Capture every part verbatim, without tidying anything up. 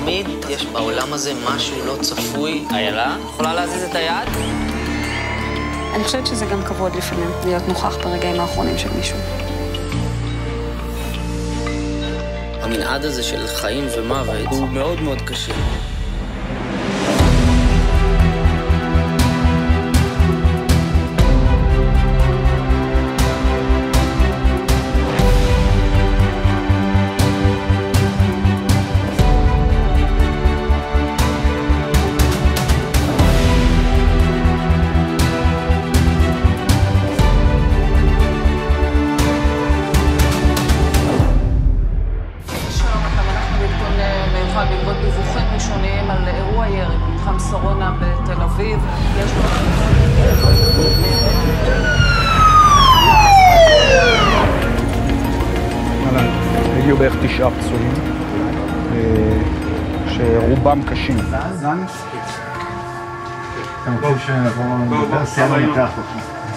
תמיד יש בעולם הזה משהו לא צפוי. איילה, יכולה להזיז את היד? אני חושבת שזה גם כבוד לפעמים, להיות נוכח ברגעים האחרונים של מישהו. המנעד הזה של חיים ומוות הוא מאוד מאוד קשה. בעקבות דיווחים ראשוניים על אירוע ירי במתחם שרונה בתל אביב. יש לו... הגיעו בערך תשעה פצועים, שרובם קשים. אתם רוצים שנבוא נדבר? סיימנו לנתח אותך.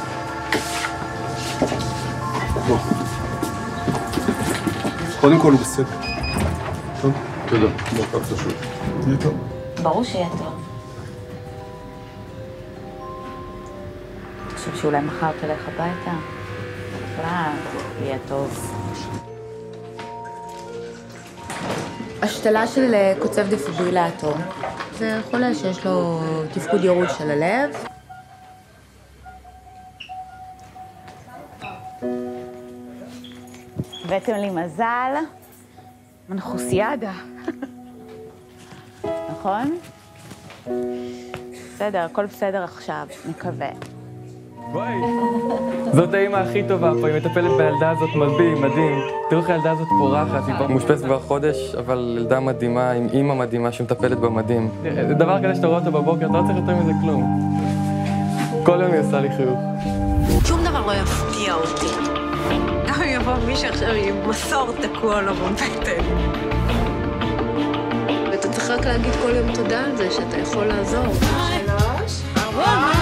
קודם כל הוא בסדר. טוב? תודה. בוקר חשוב. יהיה טוב. ברור שיהיה טוב. אתה חושב שאולי מחר תלך הביתה? בכלל, יהיה טוב. השתלה של קוצב דפיברילטור. זה חולה שיש לו תפקוד ירוד של הלב. הבאתם לי מזל. מנחוסיאדה. נכון? בסדר, הכל בסדר עכשיו, נקווה. וואי, זאת האמא הכי טובה פה, היא מטפלת בילדה הזאת מדהים, מדהים. תראו איך הילדה הזאת פורחת, היא כבר מאושפזת כבר חודש, אבל ילדה מדהימה, עם אמא מדהימה שמטפלת במדים. זה דבר כזה שאתה רואה אותו בבוקר, אתה לא צריך יותר מזה כלום. כל יום היא עושה לי חיוך. שום דבר לא יפתיע אותי. גם אם יבוא מישהו עכשיו עם מסור תקוע לו בבטן. ואתה צריך רק להגיד כל יום תודה על זה שאתה יכול לעזור. שלוש, ארבע.